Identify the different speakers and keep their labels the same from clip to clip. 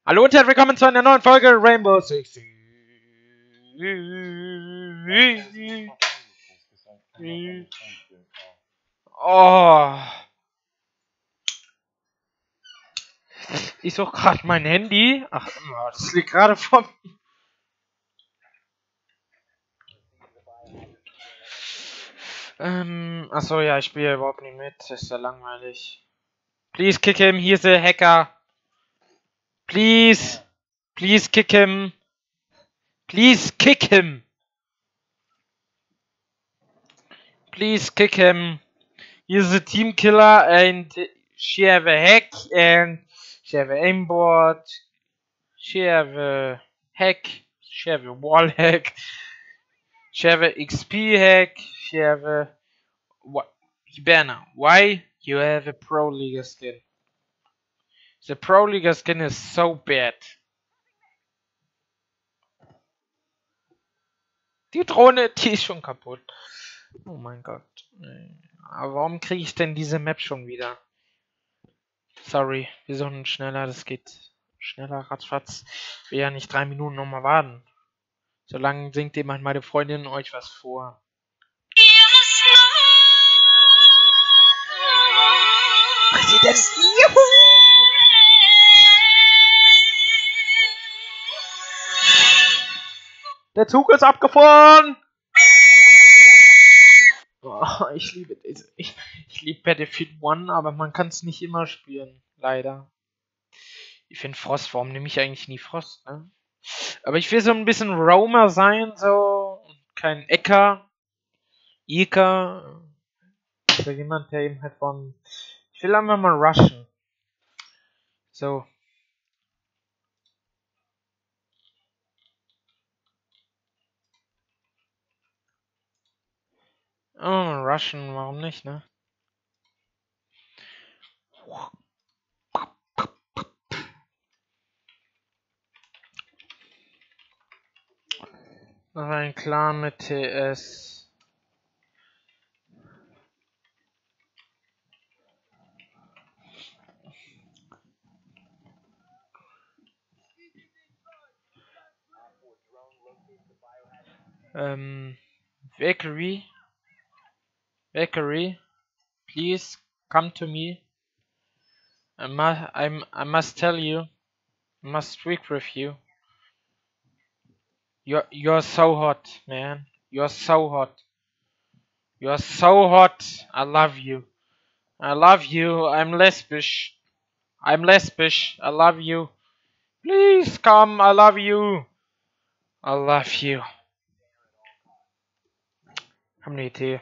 Speaker 1: Hallo und herzlich willkommen zu einer neuen Folge Rainbow Six Siege. Oh. Ich suche gerade mein Handy. Ach, das liegt gerade vor mir. Achso, ja, ich spiele überhaupt nicht mit. Das ist ja langweilig. Please kick him, he's a hacker. Please. Please kick him. Please kick him. Please kick him. He's a team killer and she have a hack and she have a aimbot. She have a hack. She have a wall hack. She have a XP hack. She have a what? Hibana, why you have a Pro Liga skin? The Pro Liga skin is so bad. Die Drohne, die ist schon kaputt. Oh mein Gott. Aber warum kriege ich denn diese Map schon wieder? Sorry, wir suchen schneller, das geht schneller, ratzfatz. Ich will ja nicht 3 Minuten nochmal warten. Solange singt jemand meine Freundin euch was vor. Präsident! Juhu! Der Zug ist abgefahren! Oh, ich liebe diese. Ich liebe Battlefield 1, aber man kann es nicht immer spielen. Leider. Ich finde Frost, warum nehme ich eigentlich nie Frost, ne? Aber ich will so ein bisschen Roamer sein, so. Kein Ecker. Ika. Oder jemand, der eben halt von. Ich will einfach mal rushen. So. Oh, rushen, warum nicht, ne? Noch ein Clan mit TS. Valkyrie, please come to me. I must tell you, I must speak with you. You're so hot, man. You're so hot. You're so hot. I love you. I love you. I'm lesbisch. I'm lesbisch. I love you. Please come. I love you. I love you. Haben eine Idee.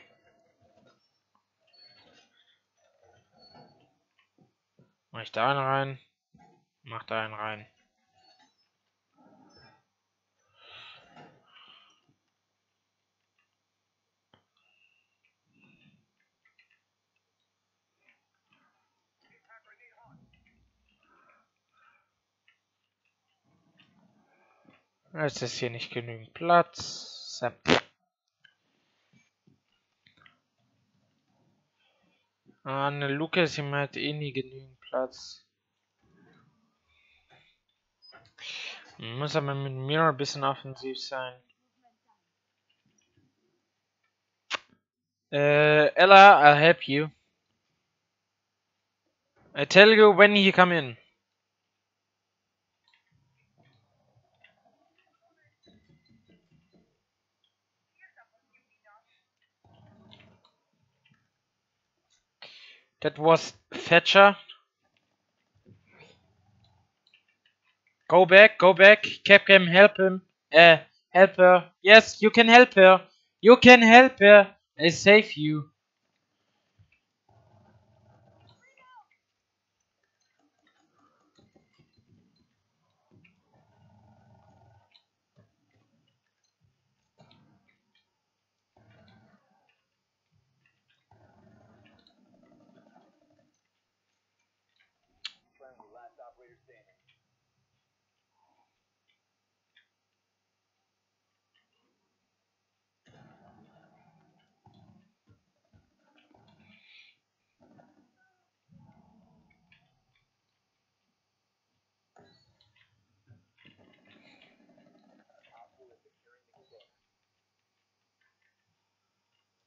Speaker 1: Mach ich da einen rein? Mach da einen rein. Es ist hier nicht genügend Platz. So. Eine Lukas, hier hat eh nie genügend Platz. Muss aber mit mir ein bisschen offensiv sein. Ella, I'll help you. I tell you when he come in. That was Thatcher. Go back, Capcom, help him. Help her. Yes, you can help her. You can help her. I save you.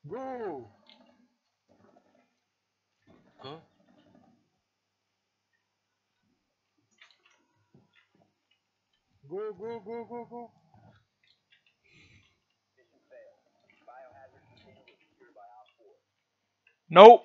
Speaker 2: Go! Huh? Go, go, go, go, go!
Speaker 1: No!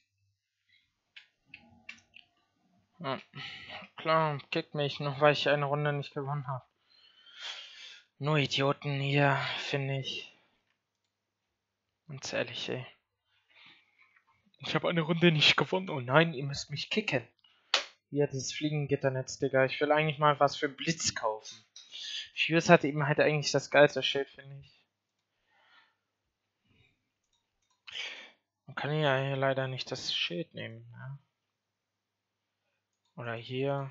Speaker 1: Ja, klar, kickt mich, nur weil ich eine Runde nicht gewonnen habe. Nur Idioten hier, finde ich. Ganz ehrlich, ey. Ich habe eine Runde nicht gewonnen. Oh nein, ihr müsst mich kicken. Hier, dieses Fliegengitternetz, Digga. Ich will eigentlich mal was für Blitz kaufen. Fuse hat eben halt eigentlich das geilste Schild, finde ich. Man kann ja hier leider nicht das Schild nehmen, ne? Oder hier.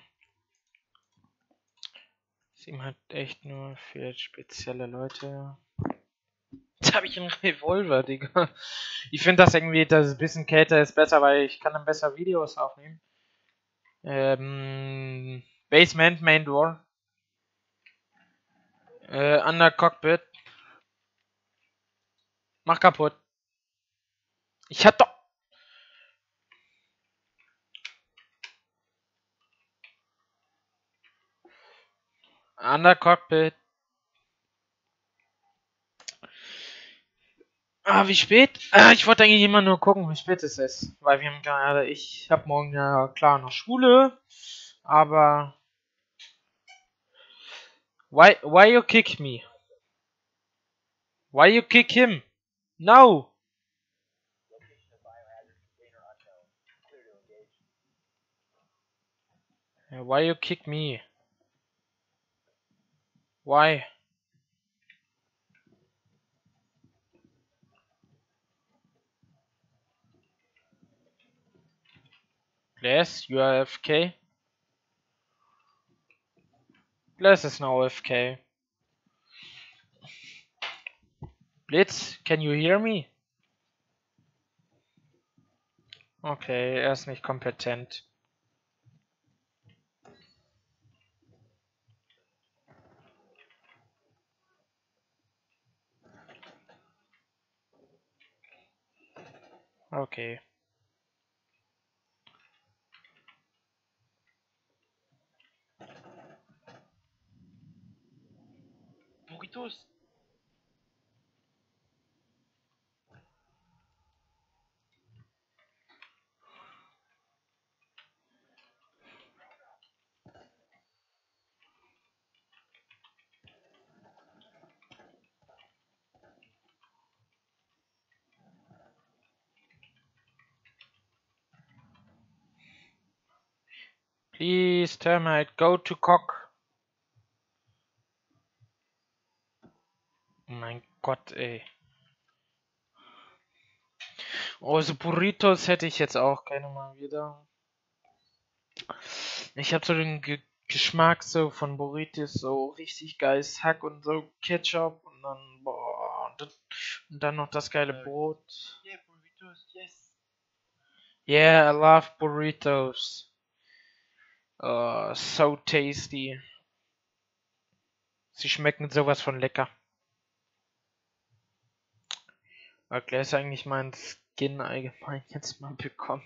Speaker 1: Ist ihm halt echt nur für spezielle Leute. Jetzt habe ich einen Revolver, Digga. Ich finde das irgendwie, dass es ein bisschen kälter ist besser, weil ich kann dann besser Videos aufnehmen. Basement, Main Door. Under Cockpit. Mach kaputt. Ich hab doch... Under Cockpit. Ah, wie spät? Ich wollte eigentlich immer nur gucken, wie spät es ist. Weil wir haben gerade... Ich hab morgen ja klar noch Schule. Aber... Why you kick me? Why you kick him? No! Why you kick me? Why? Glass, you are AFK? Glass is now AFK. Blitz, can you hear me? Okay, er ist nicht kompetent. Okay. Burritos. Please, termite, go to cock. Oh mein Gott, ey. Oh, so Burritos hätte ich jetzt auch gerne mal wieder. Ich habe so den Geschmack so von Burritos, so richtig geiles Hack und so Ketchup und dann, boah, und dann noch das geile Brot.
Speaker 2: Yeah, burritos, yes!
Speaker 1: Yeah, I love burritos. Oh, so tasty. Sie schmecken sowas von lecker. Weil Glass eigentlich meinen Skin allgemein jetzt mal bekommen.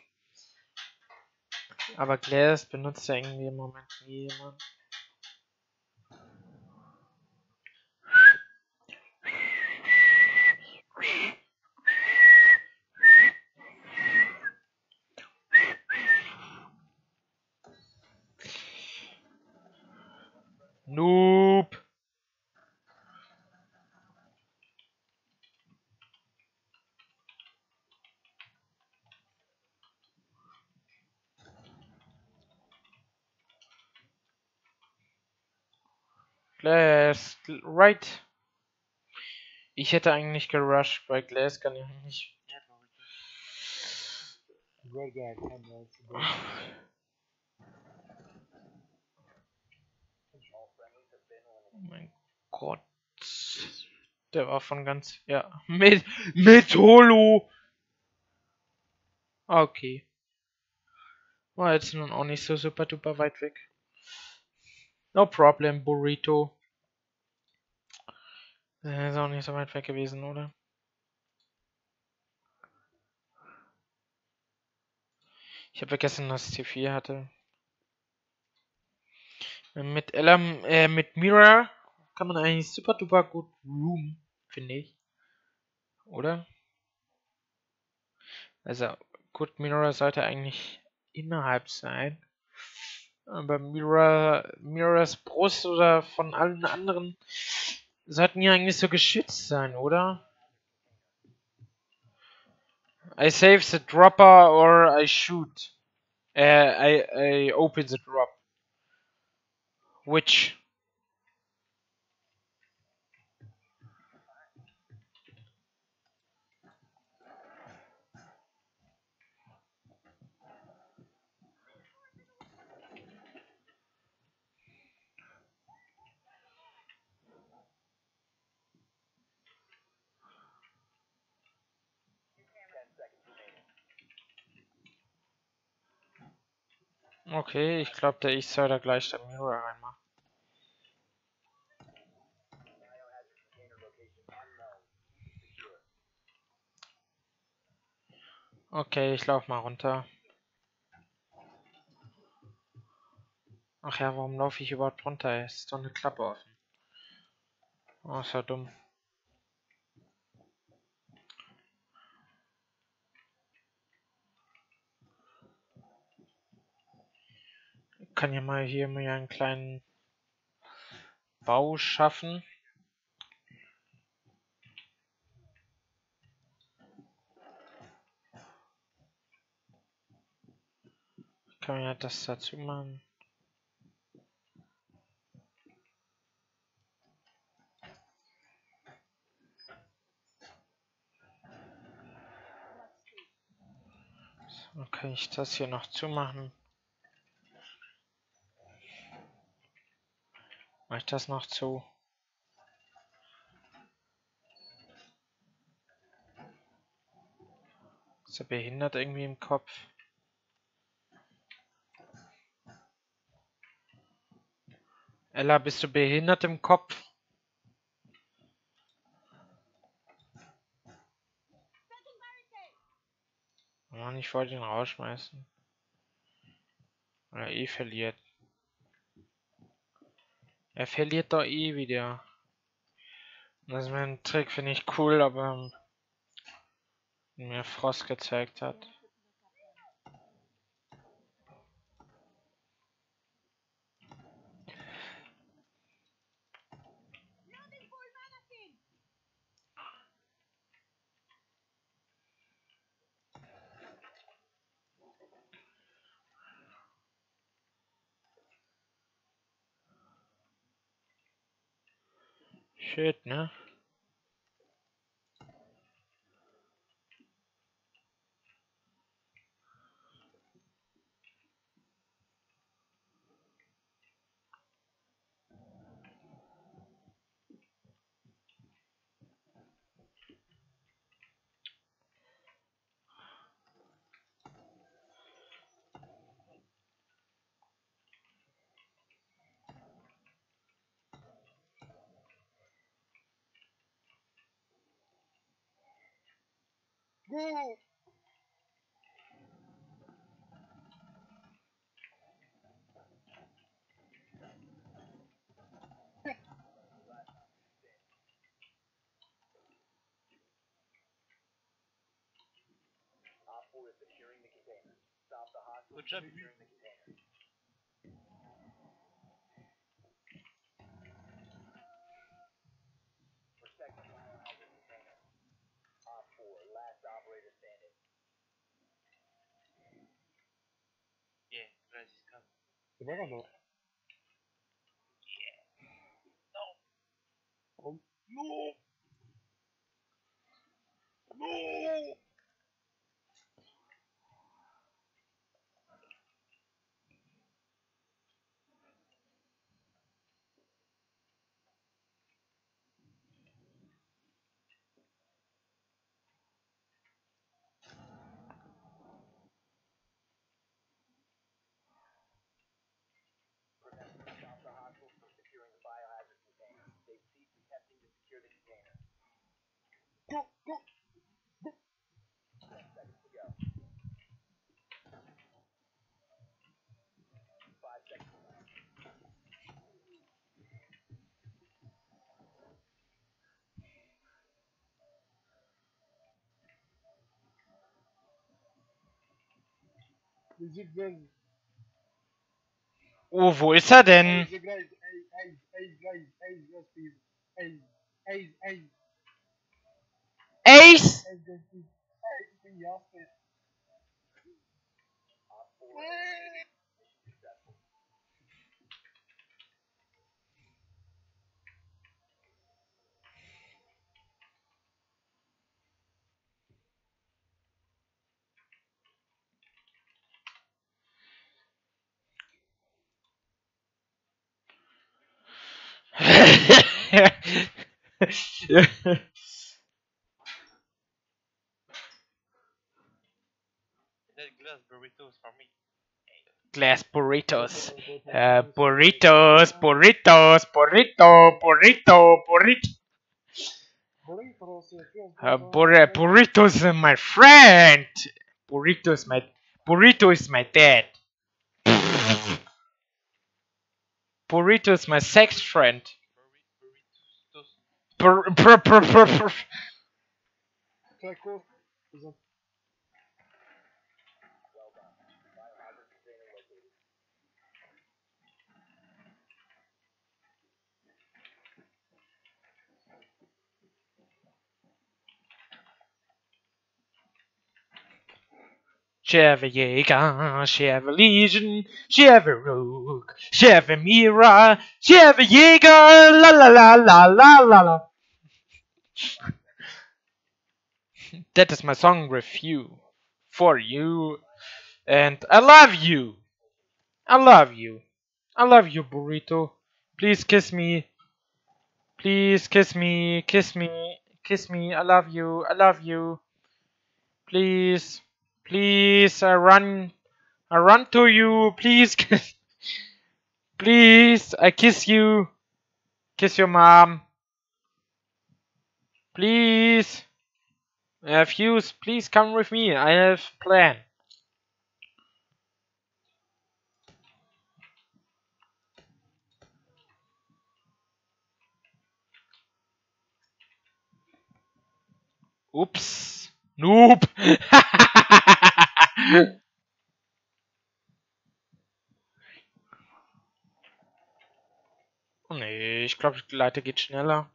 Speaker 1: Aber Glass benutzt ja irgendwie im Moment nie jemand. Noob! Glass, right. Ich hätte eigentlich gerusht, bei Glass kann ich nicht.
Speaker 2: Yeah, burritos. Good guy, cameras.
Speaker 1: Oh mein Gott. Der war von ganz. Ja. Mit Holo! Okay. War jetzt nun auch nicht so super duper weit weg. No problem, Burrito. Ist auch nicht so weit weg gewesen, oder? Ich habe vergessen, dass ich T4 hatte. Mit mit Mira kann man eigentlich super duper gut room, finde ich. Oder? Also, gut, Mira sollte eigentlich innerhalb sein. Aber Miras Brust oder von allen anderen sollten ja eigentlich so geschützt sein, oder? I save the dropper or I shoot. I open the drop. Which? Okay, ich glaube, ich soll da gleich der Mirror reinmachen. Okay, ich laufe mal runter. Ach ja, warum laufe ich überhaupt runter? Es ist doch eine Klappe offen. Oh, ist ja dumm. Ich kann ja mal hier mir einen kleinen Bau schaffen. Kann ja das dazu machen. Dann kann ich das hier noch zumachen. Mach ich das noch zu? Ist er behindert irgendwie im Kopf? Ella, bist du behindert im Kopf? Mann, ich wollte ihn rausschmeißen. Oder verliert. Er verliert doch wieder. Das ist mein Trick, finde ich cool, aber mir Frost gezeigt hat. Shit, ne?
Speaker 2: Go! Good job. Yeah, guys, he's coming. The bug or not? Yeah. No. Oh, no! No! Go, go! Der sieht drin.
Speaker 1: Oh, wo ist er denn?
Speaker 2: Der gleich. Gleich. Was für Ey.
Speaker 1: Ace!
Speaker 2: Ich bin Jasper. That glass burritos for me.
Speaker 1: Glass burritos.
Speaker 2: Burritos,
Speaker 1: Burritos. Burritos, my friend. Burrito is my dad. Burrito is my sex friend.
Speaker 2: Tacos.
Speaker 1: Chevy Jäger, Chevy Legion, Chevy Rogue, Chevy Mira, Chevy Jäger, la la la la la la la. That is my song review for you, and I love you. I love you. I love you, Burrito. Please kiss me. Please kiss me. Kiss me. Kiss me. I love you. I love you. Please. Please. I run to you. Please. Please. I kiss you. Kiss your mom. Please. Fuse, please come with me. I have a plan. Ups. Noob. Oh nee, ich glaube, die Leiter geht schneller.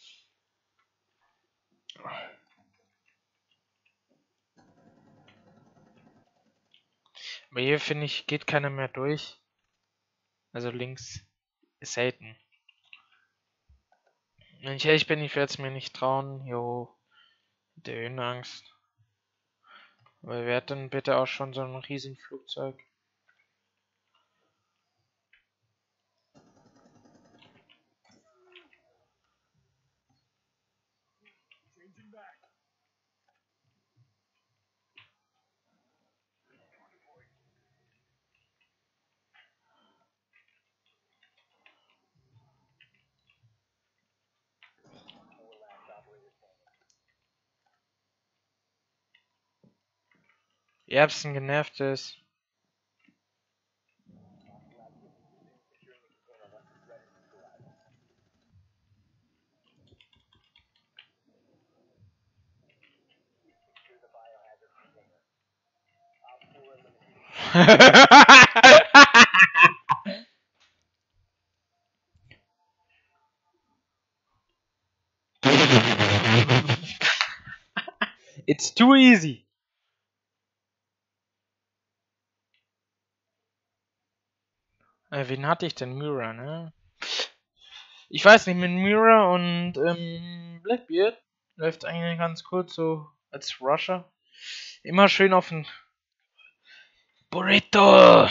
Speaker 1: Aber hier finde ich, geht keiner mehr durch. Also links ist selten. Wenn ich ehrlich bin, ich werde es mir nicht trauen. Jo, der Höhenangst. Aber wer hat denn bitte auch schon so ein Riesenflugzeug? Erbsen genervt ist. It's too easy. Wen hatte ich denn? Mira, ne? Ich weiß nicht, mit Mira und Blackbeard läuft eigentlich ganz kurz so als Rusher. Immer schön auf den Burrito!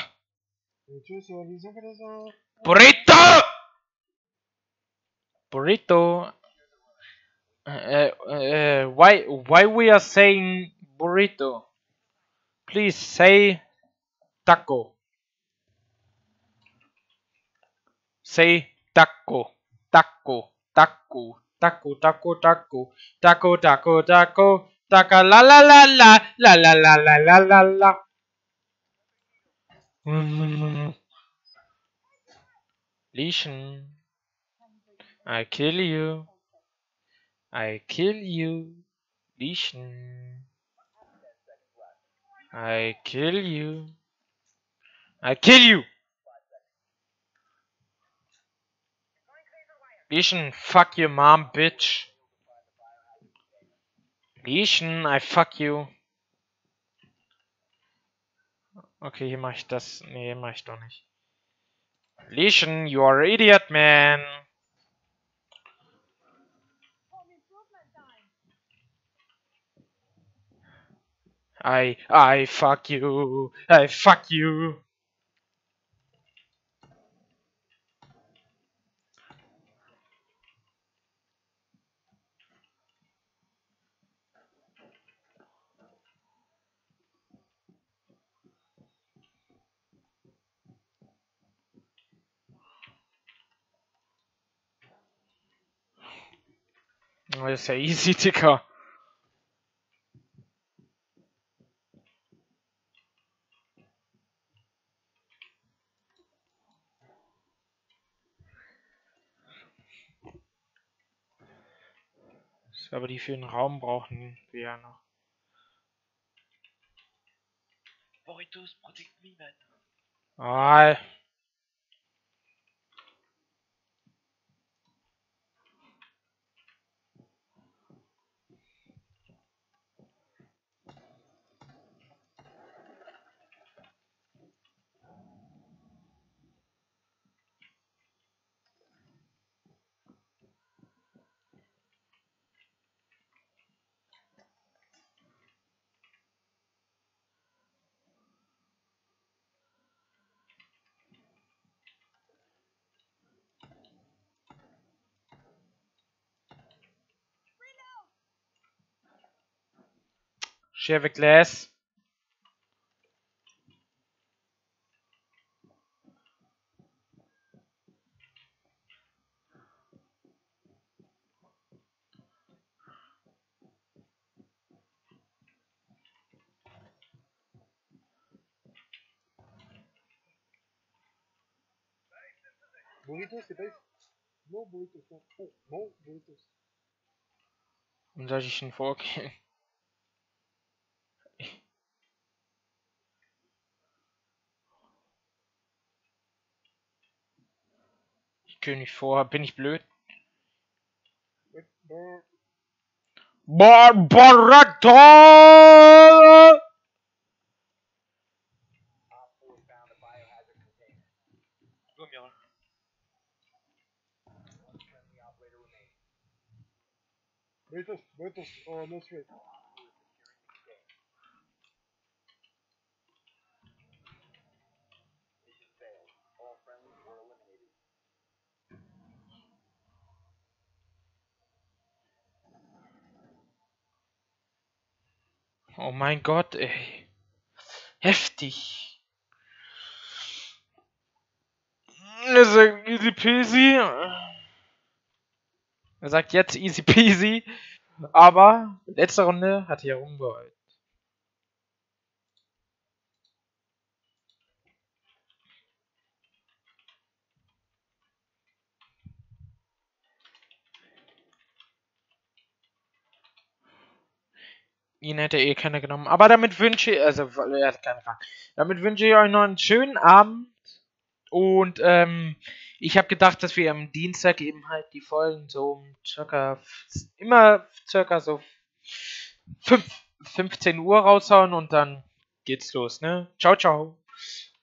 Speaker 1: Burrito! Burrito! Why we are saying burrito? Please say taco. Say taco. Taco. Taco. Taco. Taco. Taco. Taco. Taco. Taco. Taca la la la la la la la la la la la. Listen. I kill you. I kill you. Listen. I kill you. I kill you! Lesion, fuck your mom, bitch. Lesion, I fuck you. Okay, hier mach ich das. Nee, mach ich doch nicht. Lesion, you are an idiot, man. I fuck you. I fuck you. Oh, das ist ja easy, Dicker. Aber die für den Raum brauchen wir ja noch.
Speaker 2: Boitus, protect me, man.
Speaker 1: Ah. Share the glass.
Speaker 3: Burritos, the base. No burritos, no. Oh, no burritos.
Speaker 1: Wie soll ich denn vorgehen? Ich gehe nicht vor. Bin ich blöd?
Speaker 3: Wait,
Speaker 1: Barbaratto!
Speaker 2: Go mir.
Speaker 3: burritos, burritos, oh, no sweet.
Speaker 1: Oh mein Gott, ey. Heftig. Er sagt easy peasy. Er sagt jetzt easy peasy. Aber letzte Runde hat er rumgeheult. Ihn hätte eh keiner genommen. Aber damit wünsche ich, also er hat keine Frage. Damit wünsche ich euch noch einen schönen Abend. Und ich habe gedacht, dass wir am Dienstag eben halt die Folgen so um circa so 15 Uhr raushauen und dann geht's los, ne? Ciao, ciao.